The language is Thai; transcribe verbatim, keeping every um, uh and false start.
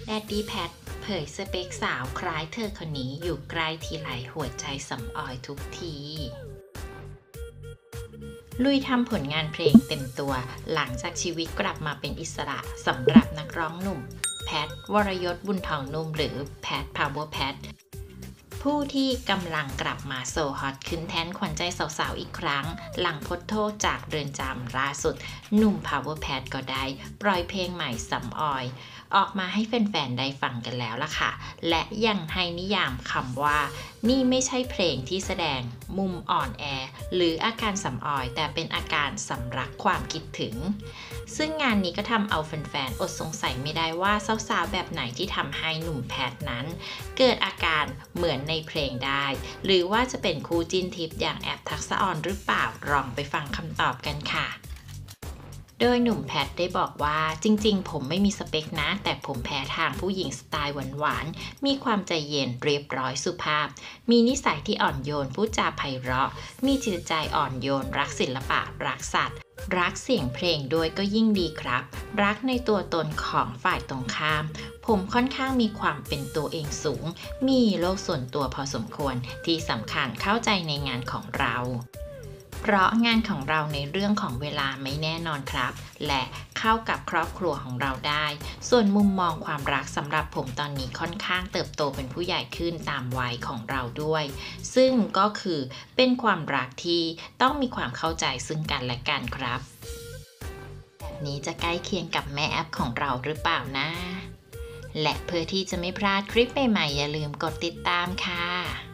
แดดดี้แพทเผยสเปคสาวคล้ายเธอคนนี้อยู่ใกล้ทีไรหัวใจสำออยทุกที ลุยทำผลงานเพลงเต็มตัวหลังจากชีวิตกลับมาเป็นอิสระสำหรับนักร้องหนุ่มแพทวรยศบุญทองนุ่มหรือแพทพาวเวอร์แพทผู้ที่กำลังกลับมาโซฮอตขึ้นแทนขวัญใจสาวๆอีกครั้งหลังพ้นโทษจากเรือนจำล่าสุดหนุ่ม Power Pad ก็ได้ปล่อยเพลงใหม่สำออยออกมาให้แฟนๆได้ฟังกันแล้วล่ะค่ะและยังให้นิยามคำว่านี่ไม่ใช่เพลงที่แสดงมุมอ่อนแอหรืออาการสำออยแต่เป็นอาการสำรักความคิดถึงซึ่งงานนี้ก็ทำเอาแฟนๆอดสงสัยไม่ได้ว่าสาวๆแบบไหนที่ทำให้หนุ่มแพทนั้นเกิดอาการเหมือนในเพลงได้หรือว่าจะเป็นคู่จิ้นทิพย์อย่างแอปทักษะออนหรือเปล่าลองไปฟังคำตอบกันค่ะโดยหนุ่มแพทได้บอกว่าจริงๆผมไม่มีสเปคนะแต่ผมแพ้ทางผู้หญิงสไตล์หวานๆมีความใจเย็นเรียบร้อยสุภาพมีนิสัยที่อ่อนโยนพูดจาไพเราะมีจิตใจอ่อนโยนรักศิลปะรักสัตว์รักเสียงเพลงด้วยก็ยิ่งดีครับรักในตัวตนของฝ่ายตรงข้ามผมค่อนข้างมีความเป็นตัวเองสูงมีโลกส่วนตัวพอสมควรที่สำคัญเข้าใจในงานของเราเพราะงานของเราในเรื่องของเวลาไม่แน่นอนครับและเข้ากับครอบครัวของเราได้ส่วนมุมมองความรักสำหรับผมตอนนี้ค่อนข้างเติบโตเป็นผู้ใหญ่ขึ้นตามวัยของเราด้วยซึ่งก็คือเป็นความรักที่ต้องมีความเข้าใจซึ่งกันและกันครับแบบนี้จะใกล้เคียงกับแม่แอปของเราหรือเปล่านะและเพื่อที่จะไม่พลาดคลิปใหม่ๆอย่าลืมกดติดตามค่ะ